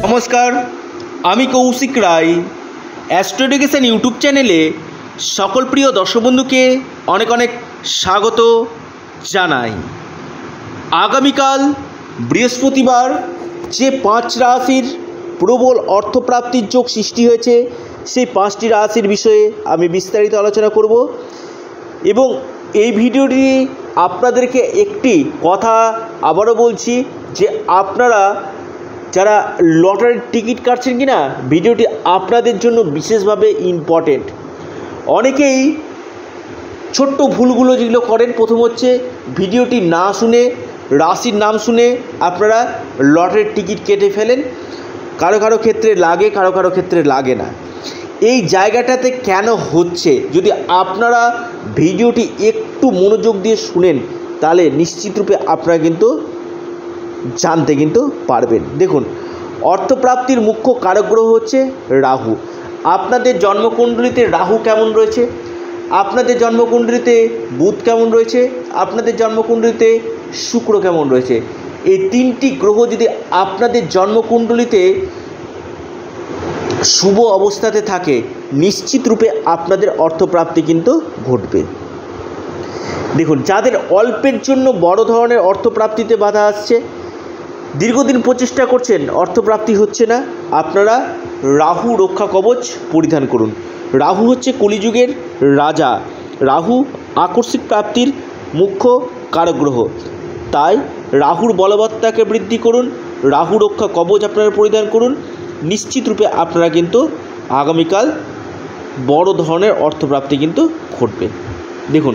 নমস্কার, আমি Koushik Roy. Astro education YouTube চ্যানেলে সকল প্রিয় দর্শক বন্ধুকে অনেক অনেক স্বাগত জানাই। আগামীকাল বৃহস্পতিবার যে 5 রাশির প্রবল অর্থপ্রাপ্তির যোগ সৃষ্টি হয়েছে সেই 5টি রাশির বিষয়ে আমি বিস্তারিত আলোচনা করব এবং এই ভিডিওটি আপনাদেরকে একটি কথা আবারও বলছি যে আপনারা যারা লটারির টিকিট কাটছেন কি না, ভিডিওটি আপনাদের জন্য বিশেষভাবে ইম্পর্টেন্ট। অনেকেই ছোট্ট ভুলগুলো যেগুলো করেন, প্রথম হচ্ছে ভিডিওটি না শুনে রাশির নাম শুনে আপনারা লটারির টিকিট কেটে ফেলেন। কারো কারো ক্ষেত্রে লাগে, কারো কারো ক্ষেত্রে লাগে না। এই জায়গাটাতে কেন হচ্ছে, যদি আপনারা ভিডিওটি একটু মনোযোগ দিয়ে শুনেন তাহলে নিশ্চিতরূপে আপনারা কিন্তু জানতে কিন্তু পারবেন। দেখুন, অর্থপ্রাপ্তির মুখ্য কারক গ্রহ হচ্ছে রাহু। আপনাদের জন্মকুণ্ডলিতে রাহু কেমন রয়েছে, আপনাদের জন্মকুণ্ডলিতে বুধ কেমন রয়েছে, আপনাদের জন্মকুণ্ডলিতে শুক্র কেমন রয়েছে, এই 3টি গ্রহ যদি আপনাদের জন্মকুণ্ডলিতে শুভ অবস্থাতে থাকে নিশ্চিত রূপে আপনাদের অর্থপ্রাপ্তি কিন্তু ঘটবে। দেখুন, যাদের অল্পের জন্য বড় ধরনের অর্থপ্রাপ্তিতে বাধা আসছে, দীর্ঘদিন প্রচেষ্টা করছেন অর্থপ্রাপ্তি হচ্ছে না, আপনারা রাহু রক্ষা কবচ পরিধান করুন। রাহু হচ্ছে কলিযুগের রাজা, রাহু আকস্মিক প্রাপ্তির মুখ্য কারক গ্রহ। তাই রাহুর বলবত্তাকে বৃদ্ধি করুন, রাহু রক্ষা কবচ আপনারা পরিধান করুন। নিশ্চিত রূপে আপনারা কিন্তু আগামীকাল বড় ধরনের অর্থপ্রাপ্তি কিন্তু ঘটবে। দেখুন,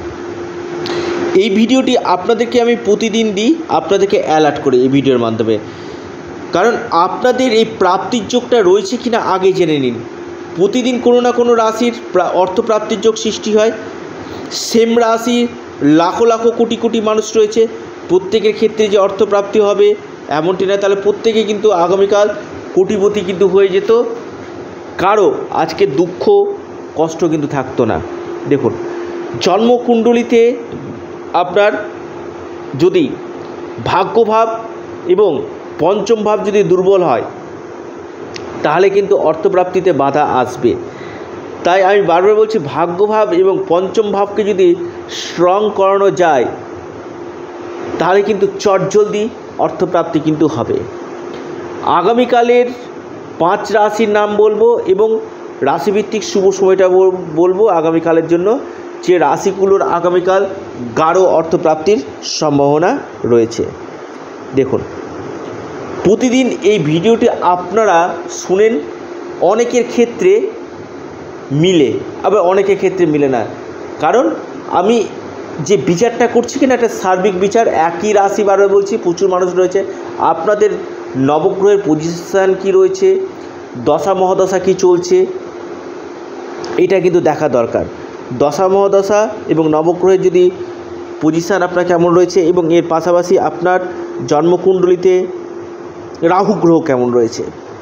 এই ভিডিওটি আপনাদেরকে আমি প্রতিদিন দিই, আপনাদেরকে অ্যালার্ট করে এই ভিডিওর মাধ্যমে, কারণ আপনাদের এই প্রাপ্তির যোগটা রয়েছে কিনা আগে জেনে নিন। প্রতিদিন কোনো না কোনো রাশির অর্থপ্রাপ্তির যোগ সৃষ্টি হয়। সেম রাশির লাখো লাখো কোটি কোটি মানুষ রয়েছে, প্রত্যেকের ক্ষেত্রে যে অর্থপ্রাপ্তি হবে এমনটি না। তাহলে প্রত্যেকে কিন্তু আগামীকাল কোটিপতি কিন্তু হয়ে যেত, কারো আজকে দুঃখ কষ্ট কিন্তু থাকতো না। দেখুন, জন্মকুণ্ডলিতে আপনার যদি ভাগ্যভাব এবং পঞ্চম ভাব যদি দুর্বল হয় তাহলে কিন্তু অর্থপ্রাপ্তিতে বাধা আসবে। তাই আমি বারবার বলছি, ভাগ্যভাব এবং পঞ্চম ভাবকে যদি স্ট্রং করানো যায় তাহলে কিন্তু চটজলদি অর্থপ্রাপ্তি কিন্তু হবে। আগামীকালের 5 রাশির নাম বলবো এবং রাশিভিত্তিক শুভ সময়টা বলবো আগামীকালের জন্য, যে রাশিগুলোর আগামীকাল গাঢ় অর্থপ্রাপ্তির সম্ভাবনা রয়েছে। দেখুন, প্রতিদিন এই ভিডিওটি আপনারা শুনেন, অনেকের ক্ষেত্রে মিলে আবার অনেকের ক্ষেত্রে মিলে না। কারণ আমি যে বিচারটা করছি কিনা একটা সার্বিক বিচার, একই রাশি বারবার বলছি, প্রচুর মানুষ রয়েছে, আপনাদের নবগ্রহের পজিশান কি রয়েছে, দশা মহাদশা কি চলছে, এটা কিন্তু দেখা দরকার। দশা মহাদশা এবং নবগ্রহের যদি পজিশান আপনার কেমন রয়েছে এবং এর পাশাপাশি আপনার জন্মকুণ্ডলিতে রাহু গ্রহ কেমন রয়েছে।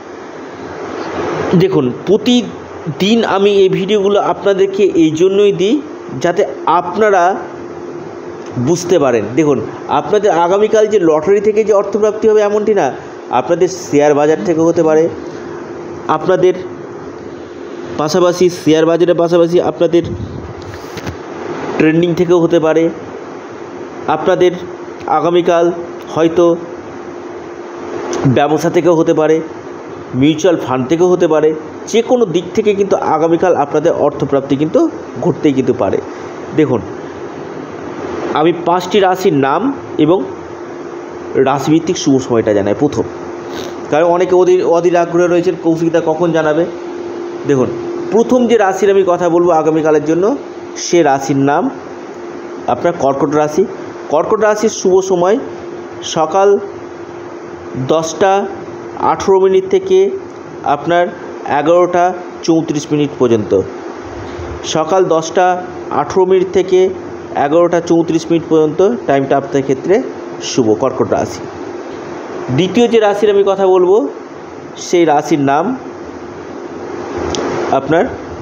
দেখুন, প্রতিদিন আমি এই ভিডিওগুলো আপনাদেরকে এই জন্যই দিই যাতে আপনারা বুঝতে পারেন। দেখুন, আপনাদের আগামীকাল যে লটারি থেকে যে অর্থপ্রাপ্তি হবে এমনটি না, আপনাদের শেয়ার বাজার থেকে হতে পারে, আপনাদের পাশাপাশি শেয়ার বাজারের পাশাপাশি আপনাদের ট্রেন্ডিং থেকেও হতে পারে, আপনাদের আগামীকাল হয়তো ব্যবসা থেকেও হতে পারে, মিউচুয়াল ফান্ড থেকেও হতে পারে। যে কোনো দিক থেকে কিন্তু আগামীকাল আপনাদের অর্থপ্রাপ্তি কিন্তু ঘটতেই কিন্তু পারে। দেখুন, আমি 5টি রাশির নাম এবং রাশিভিত্তিক শুভ সময়টা জানাই প্রথম, কারণ অনেকে অধীর আগ্রহে রয়েছেন কৌশিকদা কখন জানাবে। দেখুন, প্রথম যে রাশির আমি কথা বলবো আগামীকালের জন্য, সে রাশির নাম আপনার কর্কট রাশি। কর্কট রাশির শুভ সময় সকাল 10টা 18 মিনিট থেকে আপনার 11টা 34 মিনিট পর্যন্ত। সকাল 10টা 18 মিনিট থেকে 11টা 34 মিনিট পর্যন্ত টাইমটা আপনার ক্ষেত্রে শুভ, কর্কট রাশি। দ্বিতীয় যে রাশির আমি কথা বলবো সেই রাশির নাম আপনার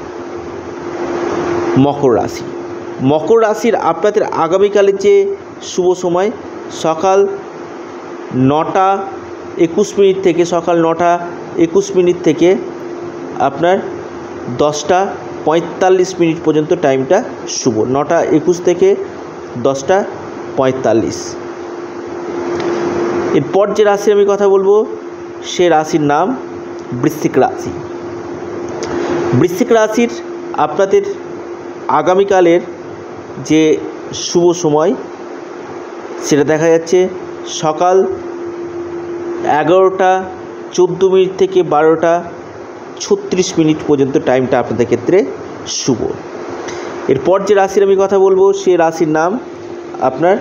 মকর রাশি। মকর রাশির আপনাদের আগামীকালের যে শুভ সময় সকাল 9টা 21 মিনিট থেকে সকাল 9টা 21 মিনিট থেকে আপনার 10টা 45 মিনিট পর্যন্ত টাইমটা শুভ। 9টা 21 থেকে 10টা 45। এরপর যে রাশির আমি কথা বলবো সে রাশির নাম বৃশ্চিক রাশি। বৃশ্চিক রাশির আপনাদের আগামীকালের যে শুভ সময় সেটা দেখা যাচ্ছে সকাল 11টা 14 মিনিট থেকে 12টা 36 মিনিট পর্যন্ত টাইমটা আপনাদের ক্ষেত্রে শুভ। এরপর যে রাশির আমি কথা বলবো সে রাশির নাম আপনার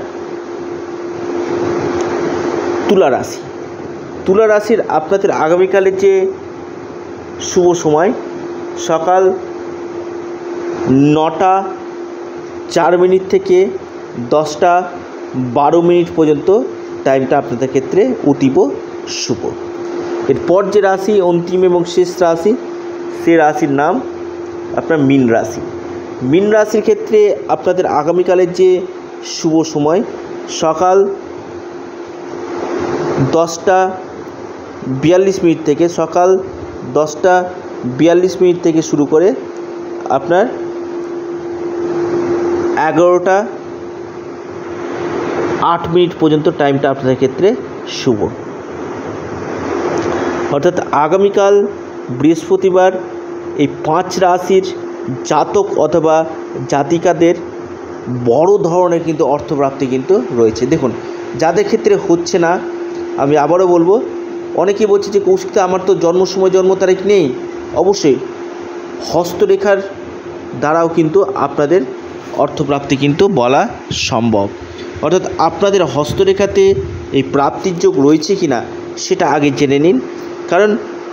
তুলা রাশি। তুলা রাশির আপনাদের আগামীকালের যে শুভ সময় সকাল 9টা 4 মিনিট থেকে 10টা 12 মিনিট পর্যন্ত টাইমটা আপনাদের ক্ষেত্রে অতীব শুভ। এরপর যে রাশি অন্তিম এবং শেষ রাশি সে রাশির নাম আপনার মীন রাশি। মীন রাশির ক্ষেত্রে আপনাদের আগামীকালের যে শুভ সময় সকাল 10টা 42 মিনিট থেকে সকাল 10টা 42 মিনিট থেকে শুরু করে আপনার 11টা 8 মিনিট পর্যন্ত টাইমটা আপনাদের ক্ষেত্রে শুভ। অর্থাৎ আগামীকাল বৃহস্পতিবার এই 5 রাশির জাতক অথবা জাতিকাদের বড় ধরনের কিন্তু অর্থপ্রাপ্তি কিন্তু রয়েছে। দেখুন যাদের ক্ষেত্রে হচ্ছে না, আমি আবারও বলবো, অনেকেই বলছে যে কৌশিক আমার তো জন্ম সময় জন্ম তারিখ নেই। অবশ্যই হস্তরেখার দ্বারাও কিন্তু আপনাদের অর্থপ্রাপ্তি কিন্তু বলা সম্ভব। অর্থাৎ আপনাদের হস্তরেখাতে এই প্রাপ্তির যোগ রয়েছে কি না সেটা আগে জেনে নিন। কারণ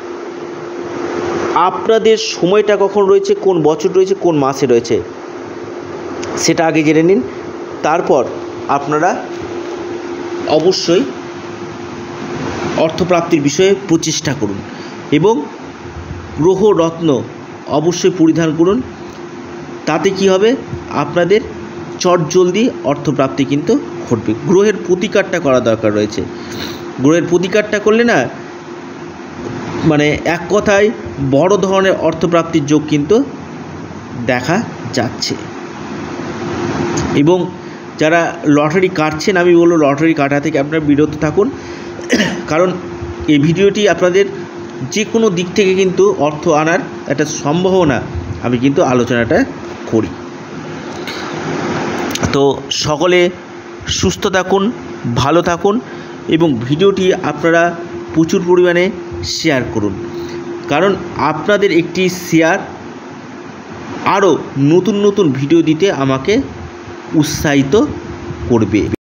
আপনাদের সময়টা কখন রয়েছে, কোন বছর রয়েছে, কোন মাসে রয়েছে সেটা আগে জেনে নিন। তারপর আপনারা অবশ্যই অর্থপ্রাপ্তির বিষয়ে প্রচেষ্টা করুন এবং গ্রহ রত্ন অবশ্যই পরিধান করুন। তাতে কি হবে, আপনাদের চটজলদি অর্থপ্রাপ্তি কিন্তু ঘটবে। গ্রহের প্রতিকারটা করা দরকার রয়েছে। গ্রহের প্রতিকারটা করলে না মানে এক কথায় বড় ধরনের অর্থপ্রাপ্তির যোগ কিন্তু দেখা যাচ্ছে। এবং যারা লটারি কাটছেন আমি বলবো লটারি কাটা থেকে আপনারা বিরত থাকুন। কারণ এই ভিডিওটি আপনাদের যে কোনো দিক থেকে কিন্তু অর্থ আনার একটা সম্ভাবনা আমি কিন্তু আলোচনাটা করি। তো সকলে সুস্থ থাকুন, ভালো থাকুন এবং ভিডিওটি আপনারা প্রচুর পরিমাণে শেয়ার করুন। কারণ আপনাদের একটি শেয়ার আরও নতুন নতুন ভিডিও দিতে আমাকে উৎসাহিত করবে।